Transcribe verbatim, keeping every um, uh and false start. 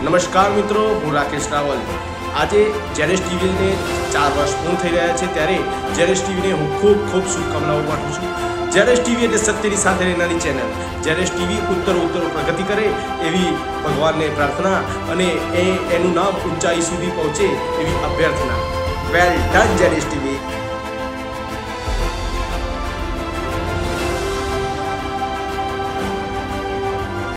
નમસ્કાર મિત્રો, હું રાકેશ રાવલ। આજે જેરેશ ટીવીને ચાર વર્ષ પૂર્ણ થઈ રહ્યા છે, ત્યારે જેરેશ ટીવીને હું ખૂબ ખૂબ શુભકામનાઓ પાઠવું છું। જેરેશ ટીવી એટલે સત્યની સાથે રહેનારી ચેનલ। જેરેશ ટીવી ઉત્તર ઉત્તર પ્રગતિ કરે એવી ભગવાનને પ્રાર્થના અને એ એનું નામ ઊંચાઈ સુધી પહોંચે એવી અભ્યર્થના। Well done જેરેશ TV.